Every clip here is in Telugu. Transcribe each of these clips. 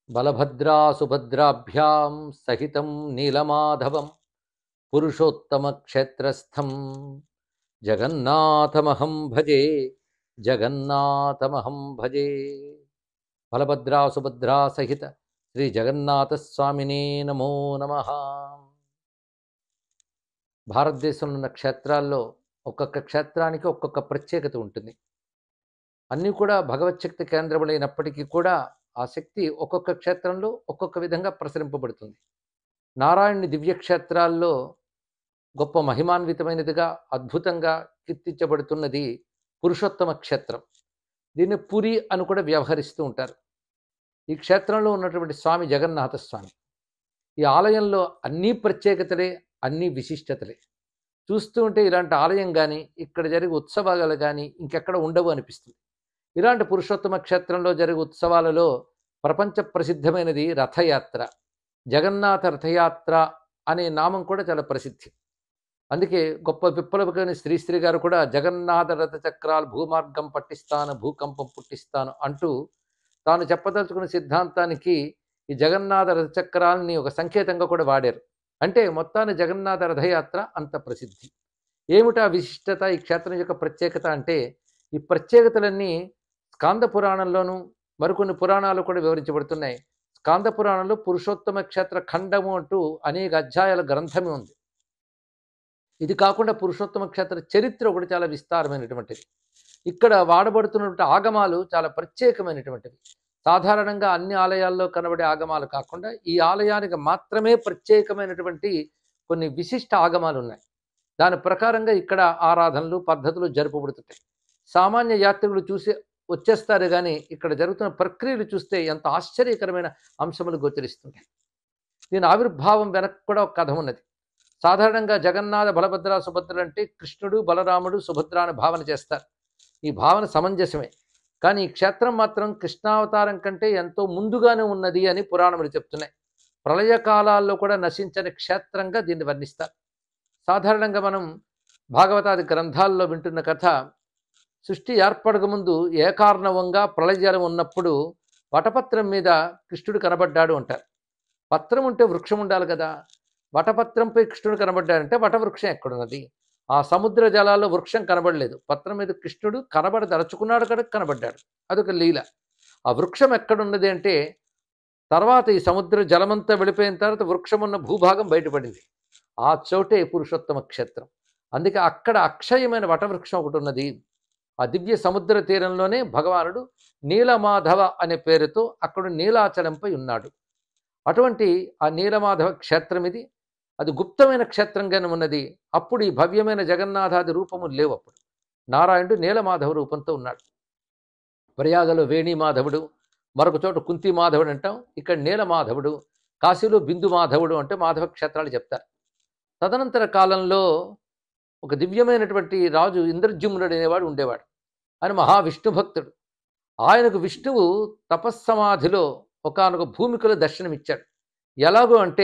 బలభద్రా సుభద్రాభ్యాం సహితం నీలమాధవం పురుషోత్తమక్షేత్రస్థం జగన్నాథమహం భజే జగన్నాథమహం భజే. బలభద్రా సుభద్రా సహిత శ్రీ జగన్నాథస్వామినే నమో నమః. భారతదేశంలో ఉన్న క్షేత్రాల్లో ఒక్కొక్క క్షేత్రానికి ఒక్కొక్క ప్రత్యేకత ఉంటుంది. అన్నీ కూడా భగవచ్చక్తి కేంద్రములైనప్పటికీ కూడా ఆ శక్తి ఒక్కొక్క క్షేత్రంలో ఒక్కొక్క విధంగా ప్రసరింపబడుతుంది. నారాయణుని దివ్యక్షేత్రాల్లో గొప్ప మహిమాన్వితమైనదిగా అద్భుతంగా కీర్తించబడుతున్నది పురుషోత్తమ క్షేత్రం. దీన్ని పురి అని కూడా వ్యవహరిస్తూ ఉంటారు. ఈ క్షేత్రంలో ఉన్నటువంటి స్వామి జగన్నాథ స్వామి. ఈ ఆలయంలో అన్నీ ప్రత్యేకతలే, అన్నీ విశిష్టతలే. చూస్తూ ఉంటే ఇలాంటి ఆలయం కానీ ఇక్కడ జరిగే ఉత్సవాలు కానీ ఇంకెక్కడ ఉండవు అనిపిస్తుంది. ఇలాంటి పురుషోత్తమ క్షేత్రంలో జరిగే ఉత్సవాలలో ప్రపంచ ప్రసిద్ధమైనది రథయాత్ర. జగన్నాథ రథయాత్ర అనే నామం కూడా చాలా ప్రసిద్ధి. అందుకే గొప్ప విప్లవకని శ్రీశ్రీ గారు కూడా జగన్నాథ రథ చక్రాలు భూమార్గం పట్టిస్తాను, భూకంపం పుట్టిస్తాను అంటూ తాను చెప్పదలుచుకున్న సిద్ధాంతానికి ఈ జగన్నాథ రథ చక్రాలని ఒక సంకేతంగా కూడా వాడారు. అంటే మొత్తాన్ని జగన్నాథ రథయాత్ర అంత ప్రసిద్ధి. ఏమిటా విశిష్టత, ఈ క్షేత్రం యొక్క ప్రత్యేకత అంటే, ఈ ప్రత్యేకతలన్నీ స్కాంద పురాణంలోనూ మరికొన్ని పురాణాలు కూడా వివరించబడుతున్నాయి. స్కాంద పురాణంలో పురుషోత్తమ క్షేత్ర ఖండము అంటూ అనేక అధ్యాయాల గ్రంథమే ఉంది. ఇది కాకుండా పురుషోత్తమ క్షేత్ర చరిత్ర ఒకటి చాలా విస్తారమైనటువంటిది. ఇక్కడ వాడబడుతున్నటువంటి ఆగమాలు చాలా ప్రత్యేకమైనటువంటివి. సాధారణంగా అన్ని ఆలయాల్లో కనబడే ఆగమాలు కాకుండా ఈ ఆలయానికి మాత్రమే ప్రత్యేకమైనటువంటి కొన్ని విశిష్ట ఆగమాలు ఉన్నాయి. దాని ప్రకారంగా ఇక్కడ ఆరాధనలు పద్ధతులు జరుపబడుతుంటాయి. సామాన్య యాత్రికులు చూసి వచ్చేస్తారు కానీ ఇక్కడ జరుగుతున్న ప్రక్రియలు చూస్తే ఎంత ఆశ్చర్యకరమైన అంశములు గోచరిస్తుంటాయి. దీని ఆవిర్భావం వెనక్కి కూడా ఒక కథ ఉన్నది. సాధారణంగా జగన్నాథ బలభద్ర సుభద్ర అంటే కృష్ణుడు బలరాముడు సుభద్ర అని భావన చేస్తారు. ఈ భావన సమంజసమే. కానీ ఈ క్షేత్రం మాత్రం కృష్ణావతారం కంటే ఎంతో ముందుగానే ఉన్నది అని పురాణములు చెప్తున్నాయి. ప్రళయకాలాల్లో కూడా నశించని క్షేత్రంగా దీన్ని వర్ణిస్తారు. సాధారణంగా మనం భాగవతాది గ్రంథాల్లో వింటున్న కథ, సృష్టి ఏర్పడక ముందు ఏకార్ణవంగా ప్రళయజలం ఉన్నప్పుడు వటపత్రం మీద కృష్ణుడు కనబడ్డాడు అంటారు. పత్రం ఉంటే వృక్షం ఉండాలి కదా. వటపత్రంపై కృష్ణుడు కనబడ్డాడంటే వటవృక్షం ఎక్కడున్నది? ఆ సముద్ర జలాల్లో వృక్షం కనబడలేదు. పత్రం మీద కృష్ణుడు కనబడదలుచుకున్నాడు కదా, కనబడ్డాడు. అదొక లీల. ఆ వృక్షం ఎక్కడున్నది అంటే తర్వాత ఈ సముద్ర జలమంతా వెళ్ళిపోయిన తర్వాత వృక్షం ఉన్న భూభాగం బయటపడింది. ఆ చోటే పురుషోత్తమ క్షేత్రం. అందుకే అక్కడ అక్షయమైన వటవృక్షం ఒకటి ఉన్నది. ఆ దివ్య సముద్ర తీరంలోనే భగవానుడు నీలమాధవ అనే పేరుతో అక్కడ నీలాచలంపై ఉన్నాడు. అటువంటి ఆ నీలమాధవ క్షేత్రం ఇది. అది గుప్తమైన క్షేత్రంగానే ఉన్నది. అప్పుడు ఈ భవ్యమైన జగన్నాథాది రూపము లేవు. అప్పుడు నారాయణుడు నీలమాధవ రూపంతో ఉన్నాడు. ప్రయాగలో వేణీమాధవుడు, మరొక చోట కుంతి మాధవుడు అంటాం. ఇక్కడ నీలమాధవుడు, కాశీలో బిందు మాధవుడు అంటే మాధవ క్షేత్రాలు చెప్తారు. తదనంతర కాలంలో ఒక దివ్యమైనటువంటి రాజు ఇంద్రజుమ్నుడు అనేవాడు ఉండేవాడు. ఆయన మహావిష్ణు భక్తుడు. ఆయనకు విష్ణువు తపస్సమాధిలో ఒకానొక భూమికలో దర్శనమిచ్చాడు. ఎలాగో అంటే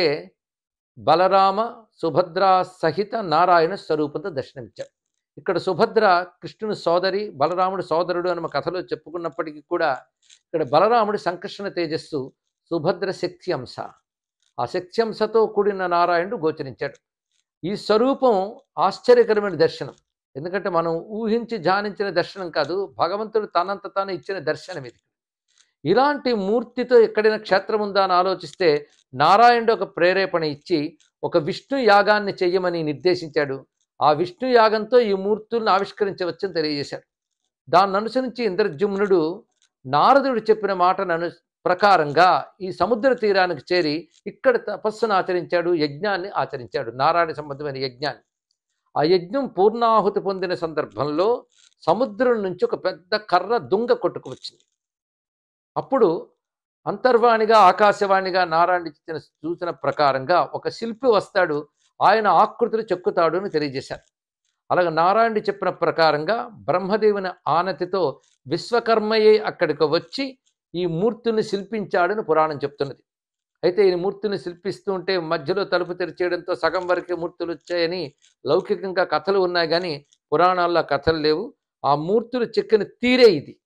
బలరామ సుభద్ర సహిత నారాయణ స్వరూపంతో దర్శనమిచ్చాడు. ఇక్కడ సుభద్ర కృష్ణుని సోదరి, బలరాముడు సోదరుడు అని మా కథలో చెప్పుకున్నప్పటికీ కూడా ఇక్కడ బలరాముడి సంకర్షణ తేజస్సు, సుభద్ర శక్తి అంశ. ఆ శక్తి అంశతో కూడిన నారాయణుడు గోచరించాడు. ఈ స్వరూపం ఆశ్చర్యకరమైన దర్శనం. ఎందుకంటే మనం ఊహించి ధ్యానించిన దర్శనం కాదు, భగవంతుడు తనంత తాను ఇచ్చిన దర్శనం ఇది. ఇలాంటి మూర్తితో ఎక్కడైనా క్షేత్రం ఉందా అని ఆలోచిస్తే నారాయణుడు ఒక ప్రేరేపణ ఇచ్చి ఒక విష్ణు యాగాన్ని చెయ్యమని నిర్దేశించాడు. ఆ విష్ణు యాగంతో ఈ మూర్తులను ఆవిష్కరించవచ్చని తెలియజేశాడు. దాన్ని అనుసరించి ఇంద్రజుమ్నుడు నారదుడు చెప్పిన మాటను ప్రకారంగా ఈ సముద్ర తీరానికి చేరి ఇక్కడ తపస్సును ఆచరించాడు, యజ్ఞాన్ని ఆచరించాడు, నారాయణ సంబంధమైన యజ్ఞాన్ని. ఆ యజ్ఞం పూర్ణాహుతి పొందిన సందర్భంలో సముద్రం నుంచి ఒక పెద్ద కర్ర దుంగ కొట్టుకు వచ్చింది. అప్పుడు అంతర్వాణిగా ఆకాశవాణిగా నారాయణ ఇచ్చిన సూచన ప్రకారంగా ఒక శిల్పి వస్తాడు, ఆయన ఆకృతులు చెక్కుతాడు అని తెలియజేశారు. అలాగే నారాయణుడు చెప్పిన ప్రకారంగా బ్రహ్మదేవుని ఆనతితో విశ్వకర్మయే అక్కడికి వచ్చి ఈ మూర్తిని శిల్పించాడని పురాణం చెప్తున్నది. అయితే ఈ మూర్తిని శిల్పిస్తూ ఉంటే మధ్యలో తలుపు తెరిచేయడంతో సగం వరకే మూర్తులు వచ్చాయని లౌకికంగా కథలు ఉన్నాయి, కానీ పురాణాల్లో కథలు లేవు. ఆ మూర్తులు చెక్కిన తీరే ఇది.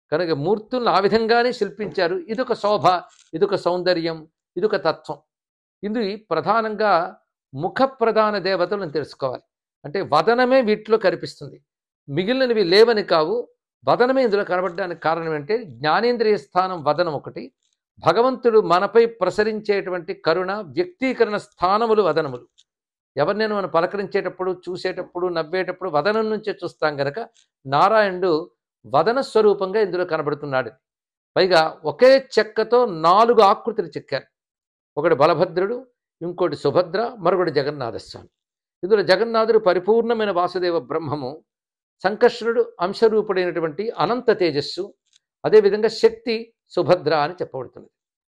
కనుక మూర్తులను ఆ విధంగానే శిల్పించారు. ఇదొక శోభ, ఇదొక సౌందర్యం, ఇదొక తత్వం. ఇది ప్రధానంగా ముఖ ప్రధాన దేవతలను తెలుసుకోవాలి. అంటే వదనమే వీటిలో కనిపిస్తుంది, మిగిలినవి లేవని కావు. వదనమే ఇందులో కనబడడానికి కారణం ఏంటంటే జ్ఞానేంద్రియ స్థానం వదనం ఒకటి, భగవంతుడు మనపై ప్రసరించేటువంటి కరుణ వ్యక్తీకరణ స్థానములు వదనములు. ఎవరినైనా మనం పలకరించేటప్పుడు, చూసేటప్పుడు, నవ్వేటప్పుడు వదనం నుంచే చూస్తాం గనక నారాయణుడు వదన స్వరూపంగా ఇందులో కనబడుతున్నాడు. పైగా ఒకే చెక్కతో 4 ఆకృతులు చెక్కారు. ఒకటి బలభద్రుడు, ఇంకోటి సుభద్ర, మరొకటి జగన్నాథస్వామి. ఇందులో జగన్నాథుడు పరిపూర్ణమైన వాసుదేవ బ్రహ్మము, సంకర్షణుడు అంశరూపుడైనటువంటి అనంత తేజస్సు, అదేవిధంగా శక్తి సుభద్ర అని చెప్పబడుతుంది.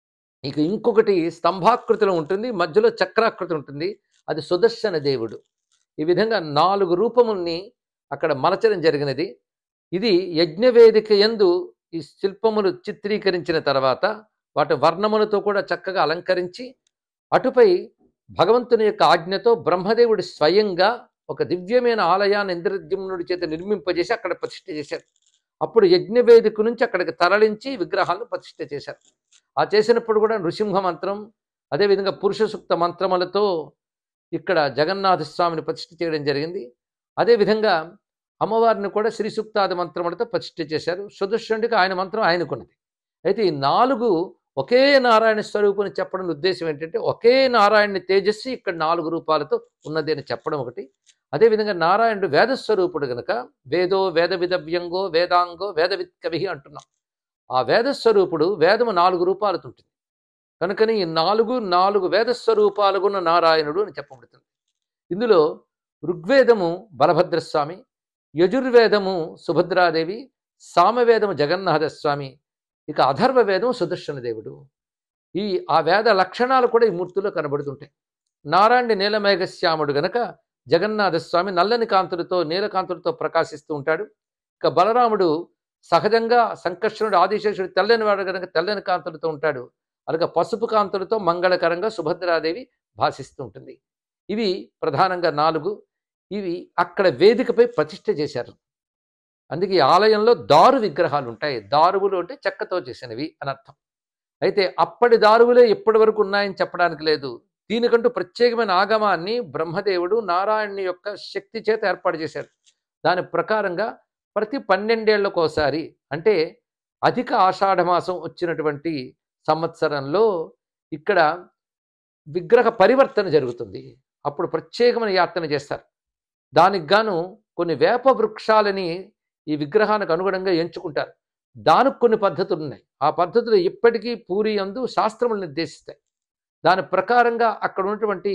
ఇక ఇంకొకటి స్తంభాకృతిలో ఉంటుంది, మధ్యలో చక్రాకృతి ఉంటుంది, అది సుదర్శన దేవుడు. ఈ విధంగా 4 రూపముల్ని అక్కడ మలచడం జరిగినది. ఇది యజ్ఞవేదిక యందు ఈ శిల్పములు చిత్రీకరించిన తర్వాత వాటి వర్ణములతో కూడా చక్కగా అలంకరించి, అటుపై భగవంతుని యొక్క ఆజ్ఞతో బ్రహ్మదేవుడు స్వయంగా ఒక దివ్యమైన ఆలయాన్ని ఇంద్రద్యుమ్నుడి చేత నిర్మింపజేసి అక్కడ ప్రతిష్ఠ చేశారు. అప్పుడు యజ్ఞవేదిక నుంచి అక్కడికి తరలించి విగ్రహాలను ప్రతిష్ఠ చేశారు. ఆ చేసినప్పుడు కూడా నృసింహ మంత్రం, అదేవిధంగా పురుష సూక్త మంత్రములతో ఇక్కడ జగన్నాథ స్వామిని ప్రతిష్ఠ చేయడం జరిగింది. అదేవిధంగా అమ్మవారిని కూడా శ్రీ సూక్తాది మంత్రములతో ప్రతిష్ఠ చేశారు. సుదర్శనుడికి ఆయన మంత్రం ఆయనకున్నది. అయితే ఈ 4 ఒకే నారాయణ స్వరూపుని చెప్పడం ఉద్దేశం ఏంటంటే ఒకే నారాయణుని తేజస్సు ఇక్కడ 4 రూపాలతో ఉన్నది అని చెప్పడం ఒకటి. అదేవిధంగా నారాయణుడు వేదస్వరూపుడు గనక వేదో వేద విదవ్యంగో వేదాంగో వేదవిత్ కవి అంటున్నాం. ఆ వేదస్వరూపుడు వేదము 4 రూపాలతో ఉంటుంది కనుకని ఈ 4 వేదస్వరూపాలుగున్న నారాయణుడు అని చెప్పబడుతుంది. ఇందులో ఋగ్వేదము బలభద్రస్వామి, యజుర్వేదము సుభద్రాదేవి, సామవేదము జగన్నాథస్వామి, ఇక అథర్వ వేదము సుదర్శన దేవుడు. ఆ వేద లక్షణాలు కూడా ఈ మూర్తిలో కనబడుతుంటాయి. నారాయణుడి నీలమేఘశ్యాముడు గనక జగన్నాథస్వామి నల్లని కాంతులతో నీలకాంతులతో ప్రకాశిస్తూ ఉంటాడు. ఇక బలరాముడు సహజంగా సంకర్షణుడు ఆదిశేషుడు తెల్లని వాడు కనుక తెల్లని కాంతులతో ఉంటాడు. అలాగే పసుపు కాంతులతో మంగళకరంగా సుభద్రాదేవి భాషిస్తూ ఉంటుంది. ఇవి ప్రధానంగా 4. ఇవి అక్కడ వేదికపై ప్రతిష్ఠ చేశారు. అందుకే ఈ ఆలయంలో దారు విగ్రహాలు ఉంటాయి. దారువులు అంటే చెక్కతో చేసినవి అని అర్థం. అయితే అప్పటి దారువులే ఇప్పటి వరకు ఉన్నాయని చెప్పడానికి లేదు. దీనికంటూ ప్రత్యేకమైన ఆగమాన్ని బ్రహ్మదేవుడు నారాయణుని యొక్క శక్తి చేత ఏర్పాటు చేశారు. దాని ప్రకారంగా ప్రతి 12 ఏళ్లకోసారి అంటే అధిక ఆషాఢమాసం వచ్చినటువంటి సంవత్సరంలో ఇక్కడ విగ్రహ పరివర్తన జరుగుతుంది. అప్పుడు ప్రత్యేకమైన యాత్ర చేస్తారు. దానికి గాను కొన్ని వేప వృక్షాలని ఈ విగ్రహానికి అనుగుణంగా ఎంచుకుంటారు. దానికి కొన్ని పద్ధతులు ఉన్నాయి. ఆ పద్ధతులు ఇప్పటికీ పూరి యందు శాస్త్రములు నిర్దేశిస్తాయి. దాని ప్రకారంగా అక్కడ ఉన్నటువంటి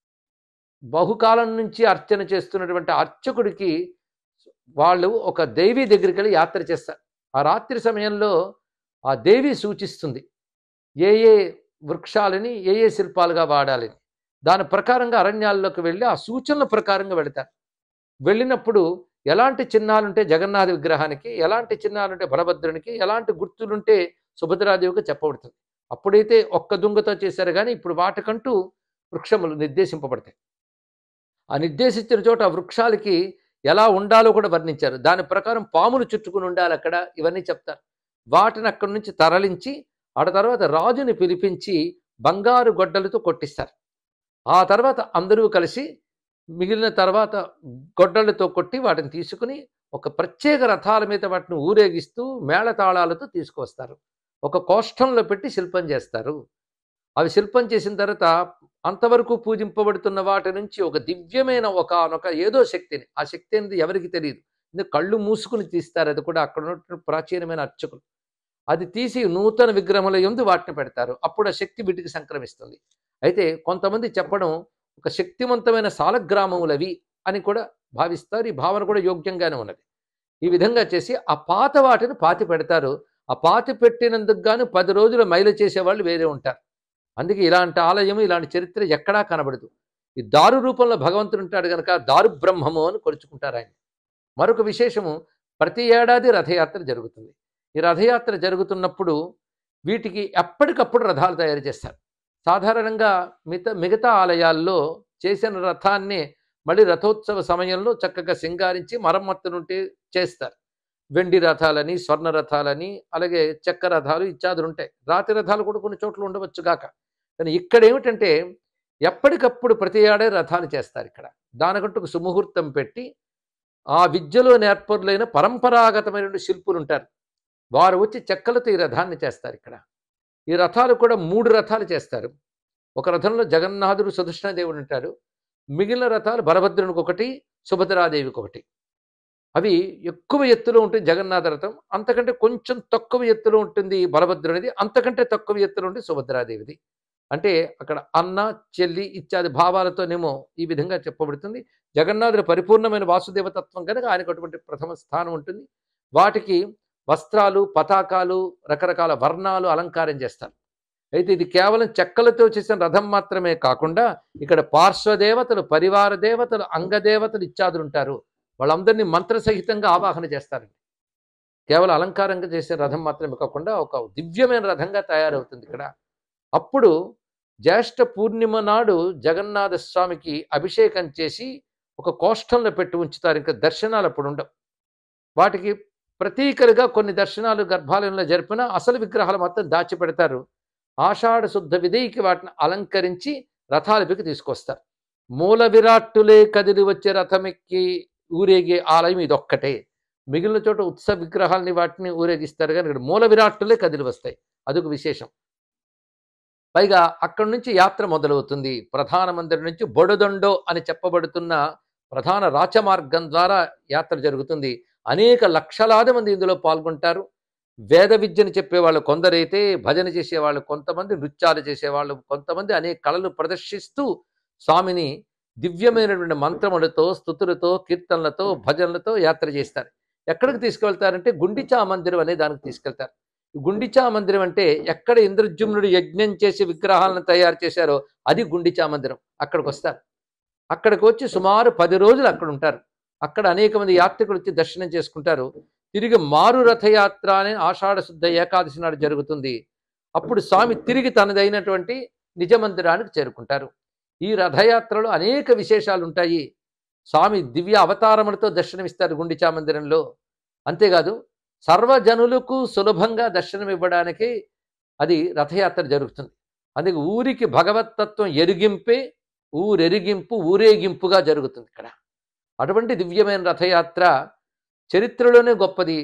బహుకాలం నుంచి అర్చన చేస్తున్నటువంటి అర్చకుడికి వాళ్ళు ఒక దేవి దగ్గరికి వెళ్ళి యాత్ర చేస్తారు. ఆ రాత్రి సమయంలో ఆ దేవి సూచిస్తుంది ఏ వృక్షాలని ఏ శిల్పాలుగా వాడాలని. దాని ప్రకారంగా అరణ్యాల్లోకి వెళ్ళి ఆ సూచనల ప్రకారంగా వెళతారు. వెళ్ళినప్పుడు ఎలాంటి చిహ్నాలుంటే జగన్నాథ విగ్రహానికి, ఎలాంటి చిహ్నాలుంటే బలభద్రునికి, ఎలాంటి గుర్తులుంటే సుభద్రాదేవికి చెప్పబడుతుంది. అప్పుడైతే ఒక్క దుంగతో చేశారు కానీ ఇప్పుడు వాటికంటూ వృక్షములు నిర్దేశింపబడతాయి. ఆ నిర్దేశించిన చోట ఆ వృక్షాలకి ఎలా ఉండాలో కూడా వర్ణించారు. దాని ప్రకారం పాములు చుట్టుకుని ఉండాలి అక్కడ, ఇవన్నీ చెప్తారు. వాటిని అక్కడి నుంచి తరలించి ఆ తర్వాత రాజుని పిలిపించి బంగారు గొడ్డలతో కొట్టిస్తారు. ఆ తర్వాత అందరూ కలిసి మిగిలిన తర్వాత గొడ్డలతో కొట్టి వాటిని తీసుకుని ఒక ప్రత్యేక రథాల మీద వాటిని ఊరేగిస్తూ మేళతాళాలతో తీసుకువస్తారు. ఒక కోష్టంలో పెట్టి శిల్పం చేస్తారు. అవి శిల్పం చేసిన తర్వాత అంతవరకు పూజింపబడుతున్న వాటి నుంచి ఒక దివ్యమైన ఒకనొక ఏదో శక్తిని, ఆ శక్తి అనేది ఎవరికి తెలియదు, కళ్ళు మూసుకుని తీస్తారు. అది కూడా అక్కడ ఉన్నటువంటి ప్రాచీనమైన అర్చకులు అది తీసి నూతన విగ్రహముల యందు వాటిని పెడతారు. అప్పుడు ఆ శక్తి వీటికి సంక్రమిస్తుంది. అయితే కొంతమంది చెప్పడం ఒక శక్తివంతమైన సాలగ్రామములవి అని కూడా భావిస్తారు. ఈ భావన కూడా యోగ్యంగానే ఉన్నది. ఈ విధంగా చేసి ఆ పాత వాటిని పాతి పెడతారు. ఆ పాతి పెట్టినందుకు గాను 10 రోజులు మైలు చేసేవాళ్ళు వేరే ఉంటారు. అందుకే ఇలాంటి ఆలయము, ఇలాంటి చరిత్ర ఎక్కడా కనబడదు. ఈ దారు రూపంలో భగవంతుడు ఉంటాడు కనుక దారు బ్రహ్మము అని కొలుచుకుంటారు ఆయన. మరొక విశేషము, ప్రతి ఏడాది రథయాత్ర జరుగుతుంది. ఈ రథయాత్ర జరుగుతున్నప్పుడు వీటికి ఎప్పటికప్పుడు రథాలు తయారు చేస్తారు. సాధారణంగా మిగతా ఆలయాల్లో చేసిన రథాన్ని మళ్ళీ రథోత్సవ సమయంలో చక్కగా సింగారించి మరమ్మతులుంటే చేస్తారు. వెండి రథాలని, స్వర్ణ రథాలని, అలాగే చెక్క రథాలు ఇత్యాదులు ఉంటాయి. రాతి రథాలు కూడా కొన్ని చోట్ల ఉండవచ్చు గాక. కానీ ఇక్కడేమిటంటే ఎప్పటికప్పుడు ప్రతి ఏడాది రథాలు చేస్తారిక్కడ. దానికంటూ ఒక సుముహూర్తం పెట్టి ఆ విద్యలో నేర్పరులైన పరంపరాగతమైనటువంటి శిల్పులుంటారు. వారు వచ్చి చెక్కలతో ఈ రథాన్ని చేస్తారిక్కడ. ఈ రథాలు కూడా 3 రథాలు చేస్తారు. ఒక రథంలో జగన్నాథుడు, సుదర్శనదేవుడు ఉంటాడు. మిగిలిన రథాలు బలభద్రునికొకటి, సుభద్రాదేవికొకటి. అవి ఎక్కువ ఎత్తులో ఉంటుంది జగన్నాథ రథం. అంతకంటే కొంచెం తక్కువ ఎత్తులో ఉంటుంది బలభద్రునిది. అంతకంటే తక్కువ ఎత్తులో ఉంటుంది సుభద్రాదేవిది. అంటే అక్కడ అన్న, చెల్లి ఇత్యాది భావాలతోనేమో ఈ విధంగా చెప్పబడుతుంది. జగన్నాథుడి పరిపూర్ణమైన వాసుదేవతత్వం కనుక ఆయనకు అటువంటి ప్రథమ స్థానం ఉంటుంది. వాటికి వస్త్రాలు, పతాకాలు, రకరకాల వర్ణాలు అలంకారం చేస్తారు. అయితే ఇది కేవలం చెక్కలతో చేసిన రథం మాత్రమే కాకుండా ఇక్కడ పార్శ్వదేవతలు, పరివార దేవతలు, అంగదేవతలు ఇత్యాదులు ఉంటారు. వాళ్ళందరినీ మంత్రసహితంగా ఆవాహన చేస్తారండి. కేవలం అలంకారంగా చేసే రథం మాత్రమే కాకుండా ఒక దివ్యమైన రథంగా తయారవుతుంది ఇక్కడ. అప్పుడు జ్యేష్ఠ పూర్ణిమ నాడు జగన్నాథ స్వామికి అభిషేకం చేసి ఒక కోష్టంలో పెట్టి ఉంచుతారు. ఇంకా దర్శనాలు అప్పుడు ఉండవు. వాటికి ప్రతీకలుగా కొన్ని దర్శనాలు గర్భాలయంలో జరిపిన అసలు విగ్రహాలు మొత్తం దాచిపెడతారు. ఆషాఢ శుద్ధ విధికి వాటిని అలంకరించి రథాలపైకి తీసుకొస్తారు. మూల విరాట్టులే కదిలి వచ్చే రథమెక్కి ఊరేగే ఆలయం ఇదొక్కటే. మిగిలిన చోట ఉత్సవ విగ్రహాలని వాటిని ఊరేగిస్తారు, కానీ ఇక్కడ మూల విరాట్టులే కదిలి వస్తాయి. అదొక విశేషం. పైగా అక్కడి నుంచి యాత్ర మొదలవుతుంది. ప్రధాన మందిరం నుంచి బొడదొండో అని చెప్పబడుతున్న ప్రధాన రాచమార్గం ద్వారా యాత్ర జరుగుతుంది. అనేక లక్షలాది మంది ఇందులో పాల్గొంటారు. వేద విద్యను చెప్పేవాళ్ళు కొందరైతే, భజన చేసేవాళ్ళు కొంతమంది, నృత్యాలు చేసేవాళ్ళు కొంతమంది, అనేక కళలు ప్రదర్శిస్తూ స్వామిని దివ్యమైనటువంటి మంత్రములతో, స్తుతులతో, కీర్తనలతో, భజనలతో యాత్ర చేస్తారు. ఎక్కడికి తీసుకెళ్తారంటే గుండిచా మందిరం అనే దానికి తీసుకెళ్తారు. గుండిచా మందిరం అంటే ఎక్కడ ఇంద్రజుమ్నుడు యజ్ఞం చేసి విగ్రహాలను తయారు చేశారో అది గుండిచా మందిరం. అక్కడికి వస్తారు. అక్కడికి వచ్చి సుమారు 10 రోజులు అక్కడ ఉంటారు. అక్కడ అనేక మంది యాత్రికులు వచ్చి దర్శనం చేసుకుంటారు. తిరిగి మారు రథయాత్ర అనే ఆషాఢ శుద్ధ ఏకాదశి నాడు జరుగుతుంది. అప్పుడు స్వామి తిరిగి తనదైనటువంటి నిజ మందిరానికి చేరుకుంటారు. ఈ రథయాత్రలో అనేక విశేషాలు ఉంటాయి. స్వామి దివ్య అవతారములతో దర్శనమిస్తారు గుండిచా మందిరంలో. అంతేకాదు సర్వజనులకు సులభంగా దర్శనం ఇవ్వడానికి అది రథయాత్ర జరుగుతుంది. అందుకే ఊరికి భగవత్తత్వం ఎరిగింపే ఊరెరిగింపు ఊరేగింపుగా జరుగుతుంది ఇక్కడ. అటువంటి దివ్యమైన రథయాత్ర చరిత్రలోనే గొప్పది.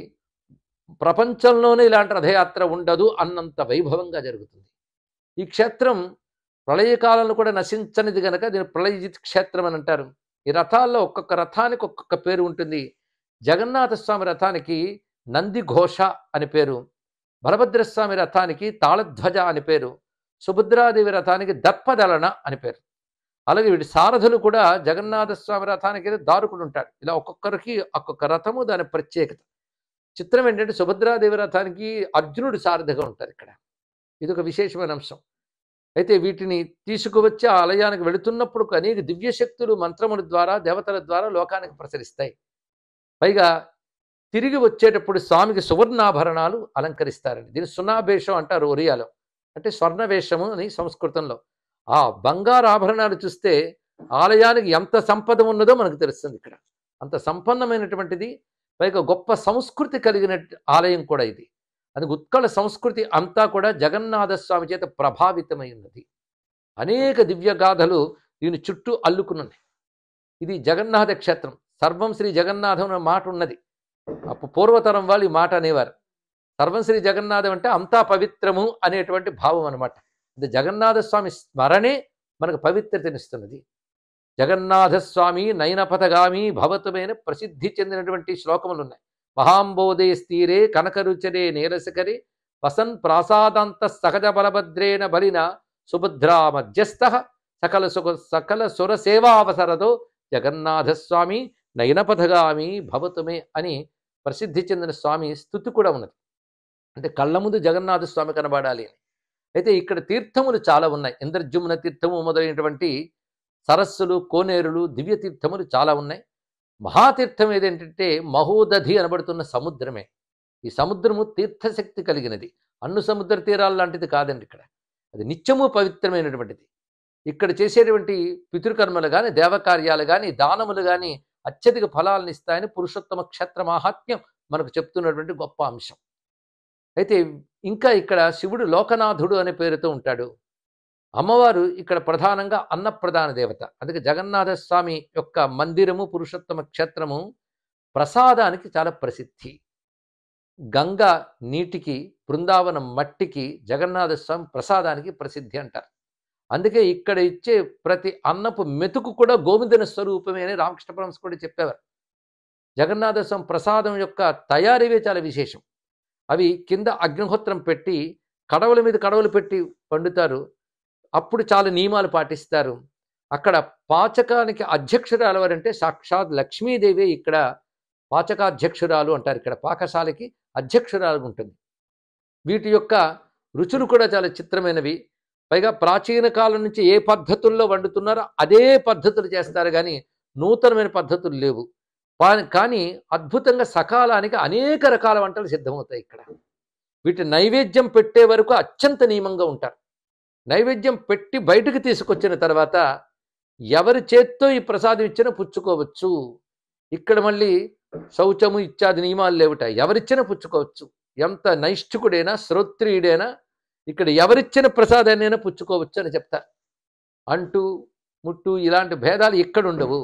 ప్రపంచంలోనే ఇలాంటి రథయాత్ర ఉండదు అన్నంత వైభవంగా జరుగుతుంది. ఈ క్షేత్రం ప్రళయకాలంలో కూడా నశించనిది కనుక దీన్ని ప్రళయజిత్ క్షేత్రం అని అంటారు. ఈ రథాల్లో ఒక్కొక్క రథానికి ఒక్కొక్క పేరు ఉంటుంది. జగన్నాథ స్వామి రథానికి నంది ఘోష అని పేరు, బలభద్రస్వామి రథానికి తాళధ్వజ అని పేరు, సుభద్రాదేవి రథానికి దర్పదలన అని పేరు. అలాగే వీడి సారథులు కూడా జగన్నాథ స్వామి రథానికి దారుకుడు ఉంటాడు. ఇలా ఒక్కొక్కరికి ఒక్కొక్క రథము దాని ప్రత్యేకత. చిత్రం ఏంటంటే సుభద్రాదేవి రథానికి అర్జునుడు సారథిగా ఉంటారు ఇక్కడ. ఇది ఒక విశేషమైన అంశం. అయితే వీటిని తీసుకువచ్చి ఆ ఆలయానికి వెళుతున్నప్పుడు అనేక దివ్యశక్తులు మంత్రముల ద్వారా, దేవతల ద్వారా లోకానికి ప్రసరిస్తాయి. పైగా తిరిగి వచ్చేటప్పుడు స్వామికి సువర్ణాభరణాలు అలంకరిస్తారండి. దీన్ని సునాభేషం అంటారు ఒరియాలో, అంటే స్వర్ణవేషము అని సంస్కృతంలో. ఆ బంగారు ఆభరణాలు చూస్తే ఆలయానికి ఎంత సంపద ఉన్నదో మనకు తెలుస్తుంది ఇక్కడ. అంత సంపన్నమైనటువంటిది. పైగా గొప్ప సంస్కృతి కలిగిన ఆలయం కూడా ఇది. అది ఉత్కళ సంస్కృతి అంతా కూడా జగన్నాథ స్వామి చేత ప్రభావితమై ఉన్నది. అనేక దివ్యగాథలు దీని చుట్టూ అల్లుకున్నాయి. ఇది జగన్నాథ క్షేత్రం. సర్వం శ్రీ జగన్నాథం అనే మాట ఉన్నది. అప్పుడు పూర్వతరం వాళ్ళు ఈ మాట అనేవారు. సర్వం శ్రీ జగన్నాథం అంటే అంతా పవిత్రము అనేటువంటి భావం అనమాట. అంటే జగన్నాథ స్వామి స్మరణే మనకు పవిత్రతనిస్తున్నది. జగన్నాథ స్వామి నయనపథగామి భవతుమైన ప్రసిద్ధి చెందినటువంటి శ్లోకములు ఉన్నాయి. మహాంబోధే స్థీరే కనకరుచరే నీలశకరే వసన్ ప్రాసాదాంత సహజ బలభద్రేణ బలిన సుభద్రా మధ్యస్థ సకల సురసేవావసరతో జగన్నాథస్వామి నయనపథగామి భవతుమే అని ప్రసిద్ధి చెందిన స్వామి స్తుతి కూడా ఉన్నది. అంటే కళ్ళ ముందు జగన్నాథ స్వామి కనబడాలి అని. అయితే ఇక్కడ తీర్థములు చాలా ఉన్నాయి. ఇంద్రజుమ్న తీర్థము మొదలైనటువంటి సరస్సులు, కోనేరులు, దివ్య తీర్థములు చాలా ఉన్నాయి. మహాతీర్థం ఏదేంటంటే మహోదధి అనబడుతున్న సముద్రమే. ఈ సముద్రము తీర్థశక్తి కలిగినది. అన్ను సముద్ర తీరాలు లాంటిది కాదండి ఇక్కడ. అది నిత్యము పవిత్రమైనటువంటిది. ఇక్కడ చేసేటువంటి పితృకర్మలు కానీ, దేవకార్యాలు కానీ, దానములు కానీ అత్యధిక ఫలాలను ఇస్తాయని పురుషోత్తమ క్షేత్ర మాహాత్మ్యం మనకు చెప్తున్నటువంటి గొప్ప అంశం. అయితే ఇంకా ఇక్కడ శివుడు లోకనాథుడు అనే పేరుతో ఉంటాడు. అమ్మవారు ఇక్కడ ప్రధానంగా అన్నప్రధాన దేవత. అందుకే జగన్నాథ స్వామి యొక్క మందిరము, పురుషోత్తమ క్షేత్రము ప్రసాదానికి చాలా ప్రసిద్ధి. గంగా నీటికి, బృందావనం మట్టికి జగన్నాథ స్వామి ప్రసాదానికి ప్రసిద్ధి అంటారు. అందుకే ఇక్కడ ఇచ్చే ప్రతి అన్నపు మెతుకు కూడా గోవిందుని స్వరూపమే అని రామకృష్ణ పరమహంస కూడా చెప్పేవారు. జగన్నాథ స్వామి ప్రసాదం యొక్క తయారీవే చాలా విశేషం. అవి కింద అగ్నిహోత్రం పెట్టి కడవల మీద కడవలు పెట్టి వండుతారు. అప్పుడు చాలా నియమాలు పాటిస్తారు. అక్కడ పాచకానికి అధ్యక్షురాలు ఎవరంటే సాక్షాత్ లక్ష్మీదేవి ఇక్కడ పాచకాధ్యక్షురాలు అంటారు. ఇక్కడ పాకశాలకి అధ్యక్షురాలు ఉంటుంది. వీటి యొక్క రుచులు కూడా చాలా చిత్రమైనవి. పైగా ప్రాచీన కాలం నుంచి ఏ పద్ధతుల్లో వండుతున్నారో అదే పద్ధతులు చేస్తారు, కానీ నూతనమైన పద్ధతులు లేవు. కానీ అద్భుతంగా సకాలానికి అనేక రకాల వంటలు సిద్ధమవుతాయి ఇక్కడ. వీటి నైవేద్యం పెట్టే వరకు అత్యంత నియమంగా ఉంటారు. నైవేద్యం పెట్టి బయటకు తీసుకొచ్చిన తర్వాత ఎవరి చేత్తో ఈ ప్రసాదం ఇచ్చినా పుచ్చుకోవచ్చు. ఇక్కడ మళ్ళీ శౌచము ఇత్యాది నియమాలు లేవుట. ఎవరిచ్చినా పుచ్చుకోవచ్చు. ఎంత నైష్ఠికుడైనా శ్రోత్రియుడైనా ఇక్కడ ఎవరిచ్చిన ప్రసాదాన్నైనా పుచ్చుకోవచ్చు అని చెప్తారు. అంటూ ముట్టు ఇలాంటి భేదాలు ఇక్కడ ఉండవు.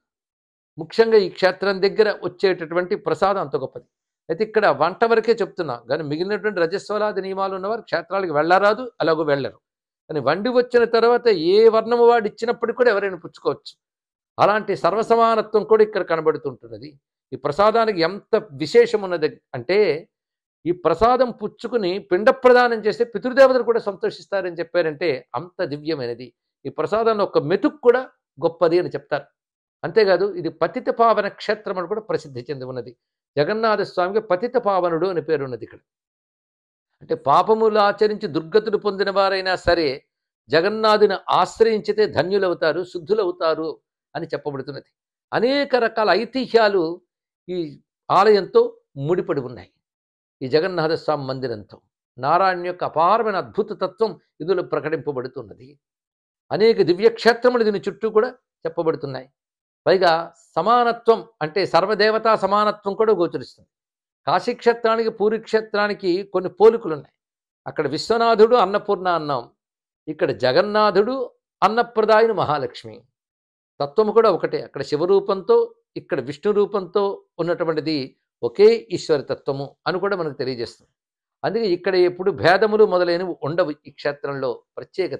ముఖ్యంగా ఈ క్షేత్రం దగ్గర వచ్చేటటువంటి ప్రసాదం అంత గొప్పది. అయితే ఇక్కడ వంట వరకే చెప్తున్నా, కానీ మిగిలినటువంటి రజస్వలాది నియమాలు ఉన్నవారు క్షేత్రాలకు వెళ్ళరాదు, అలాగూ వెళ్ళరు. కానీ వండి వచ్చిన తర్వాత ఏ వర్ణము వాడు ఇచ్చినప్పటికీ కూడా ఎవరైనా పుచ్చుకోవచ్చు. అలాంటి సర్వసమానత్వం కూడా ఇక్కడ కనబడుతుంటున్నది. ఈ ప్రసాదానికి ఎంత విశేషం ఉన్నది అంటే, ఈ ప్రసాదం పుచ్చుకుని పిండ ప్రదానం చేస్తే పితృదేవతలు కూడా సంతోషిస్తారని చెప్పారంటే అంత దివ్యమైనది. ఈ ప్రసాదంలో ఒక మెతుకు కూడా గొప్పది అని చెప్తారు. అంతేకాదు ఇది పతిత పావన క్షేత్రం అని కూడా ప్రసిద్ధి చెంది ఉన్నది. జగన్నాథ స్వామికి పతిత పావనుడు అని పేరున్నది ఇక్కడ. అంటే పాపములు ఆచరించి దుర్గతులు పొందిన వారైనా సరే జగన్నాథుని ఆశ్రయించితే ధన్యులవుతారు, శుద్ధులవుతారు అని చెప్పబడుతున్నది. అనేక రకాల ఐతిహ్యాలు ఈ ఆలయంతో ముడిపడి ఉన్నాయి. ఈ జగన్నాథ స్వామి మందిరంతో నారాయణ యొక్క అపారమైన అద్భుత తత్వం ఇందులో ప్రకటింపబడుతున్నది. అనేక దివ్యక్షేత్రములు దీని చుట్టూ కూడా చెప్పబడుతున్నాయి. పైగా సమానత్వం అంటే సర్వదేవతా సమానత్వం కూడా గోచరిస్తుంది. కాశీక్షేత్రానికి పూరి క్షేత్రానికి కొన్ని పోలికలు ఉన్నాయి. అక్కడ విశ్వనాథుడు అన్నపూర్ణ అన్నాం, ఇక్కడ జగన్నాథుడు అన్నప్రదాయుని మహాలక్ష్మి. తత్వము కూడా ఒకటే. అక్కడ శివరూపంతో ఇక్కడ విష్ణు రూపంతో ఉన్నటువంటిది ఒకే ఈశ్వర తత్వము అని కూడా మనకు తెలియజేస్తుంది. అందుకే ఇక్కడ ఎప్పుడు భేదములు మొదలైనవి ఉండవు. ఈ క్షేత్రంలో ప్రత్యేకత.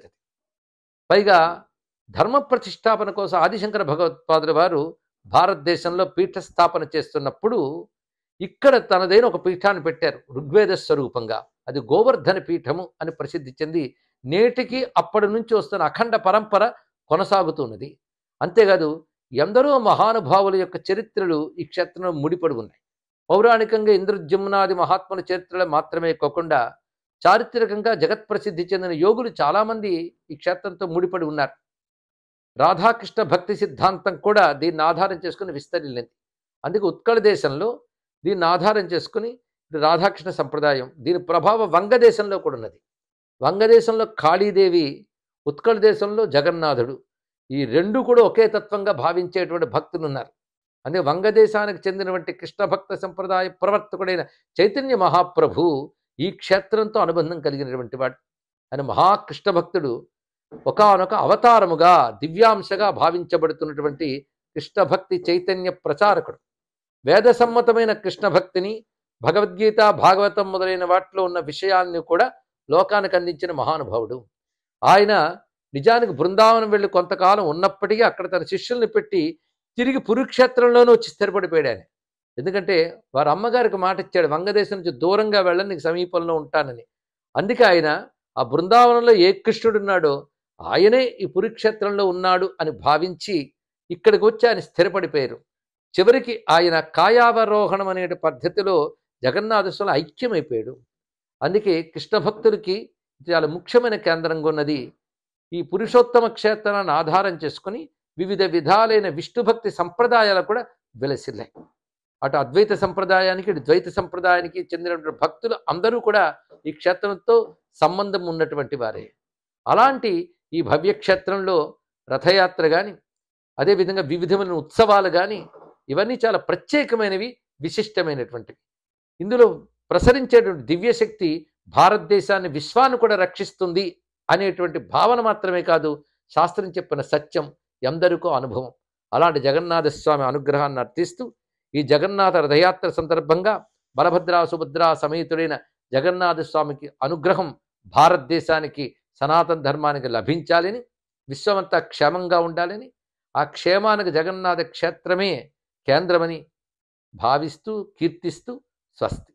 పైగా ధర్మ ప్రతిష్టాపన కోసం ఆదిశంకర భగవత్పాదుల వారు భారతదేశంలో పీఠ స్థాపన చేస్తున్నప్పుడు ఇక్కడ తనదైన ఒక పీఠాన్ని పెట్టారు ఋగ్వేద స్వరూపంగా. అది గోవర్ధన పీఠము అని ప్రసిద్ధి చెంది నేటికి అప్పటి నుంచి వస్తున్న అఖండ పరంపర కొనసాగుతున్నది. అంతేకాదు ఎందరో మహానుభావుల యొక్క చరిత్రలు ఈ క్షేత్రంలో ముడిపడి ఉన్నాయి. పౌరాణికంగా ఇంద్రజమునాది మహాత్ముల చరిత్రలు మాత్రమే కాకుండా చారిత్రకంగా జగత్ప్రసిద్ధి చెందిన యోగులు చాలామంది ఈ క్షేత్రంతో ముడిపడి ఉన్నారు. రాధాకృష్ణ భక్తి సిద్ధాంతం కూడా దీన్ని ఆధారం చేసుకుని విస్తరిల్లింది. అందుకే ఉత్కళ దేశంలో దీన్ని ఆధారం చేసుకుని రాధాకృష్ణ సంప్రదాయం, దీని ప్రభావం వంగదేశంలో కూడా ఉన్నది. వంగదేశంలో కాళీదేవి, ఉత్కళ దేశంలో జగన్నాథుడు, ఈ రెండు కూడా ఒకే తత్వంగా భావించేటువంటి భక్తులు ఉన్నారు. అందుకే వంగదేశానికి చెందినటువంటి కృష్ణ భక్త సంప్రదాయ ప్రవర్తకుడైన చైతన్య మహాప్రభు ఈ క్షేత్రంతో అనుబంధం కలిగినటువంటి వాడు. ఆయన మహాకృష్ణ భక్తుడు, ఒకానొక అవతారముగా దివ్యాంశగా భావించబడుతున్నటువంటి కృష్ణ భక్తి చైతన్య ప్రచారకుడు. వేద సమ్మతమైన కృష్ణ భక్తిని, భగవద్గీత, భాగవతం మొదలైన వాటిలో ఉన్న విషయాల్ని కూడా లోకానికి అందించిన మహానుభావుడు. ఆయన నిజానికి బృందావనం వెళ్ళి కొంతకాలం ఉన్నప్పటికీ అక్కడ తన శిష్యుల్ని పెట్టి తిరిగి పురుక్షేత్రంలోనూ వచ్చి స్థిరపడిపోయాడు ఆయన. ఎందుకంటే వారి అమ్మగారికి మాట ఇచ్చాడు, వంగదేశం నుంచి దూరంగా వెళ్ళని నీకు సమీపంలో ఉంటానని. అందుకే ఆయన ఆ బృందావనంలో ఏ కృష్ణుడు ఉన్నాడో ఆయనే ఈ పురుక్షేత్రంలో ఉన్నాడు అని భావించి ఇక్కడికి వచ్చి ఆయన స్థిరపడిపోయారు. చివరికి ఆయన కాయావరోహణం అనే పద్ధతిలో జగన్నాథ స్వామి ఐక్యమైపోయాడు. అందుకే కృష్ణ భక్తులకి చాలా ముఖ్యమైన కేంద్రంగా ఉన్నది. ఈ పురుషోత్తమ క్షేత్రాన్ని ఆధారం చేసుకుని వివిధ విధాలైన విష్ణుభక్తి సంప్రదాయాలు కూడా వెలసిల్లాయి. అటు అద్వైత సంప్రదాయానికి, ఇటు ద్వైత సంప్రదాయానికి చెందినటువంటి భక్తులు అందరూ కూడా ఈ క్షేత్రంతో సంబంధం ఉన్నటువంటి వారే. అలాంటి ఈ భవ్యక్షేత్రంలో రథయాత్ర కానీ, అదేవిధంగా వివిధమైన ఉత్సవాలు కానీ, ఇవన్నీ చాలా ప్రత్యేకమైనవి, విశిష్టమైనటువంటివి. ఇందులో ప్రసరించేటువంటి దివ్యశక్తి భారతదేశాన్ని, విశ్వాన్ని కూడా రక్షిస్తుంది అనేటువంటి భావన మాత్రమే కాదు, శాస్త్రం చెప్పిన సత్యం, ఎందరికో అనుభవం. అలాంటి జగన్నాథ స్వామి అనుగ్రహాన్ని అర్థిస్తూ ఈ జగన్నాథ రథయాత్ర సందర్భంగా బలభద్ర సుభద్ర సమేతుడైన జగన్నాథ స్వామికి అనుగ్రహం భారతదేశానికి, సనాతన ధర్మానికి లభించాలని, విశ్వమంతా క్షేమంగా ఉండాలని, ఆ క్షేమానికి జగన్నాథ క్షేత్రమే కేంద్రమని భావిస్తూ కీర్తిస్తూ స్వస్తి.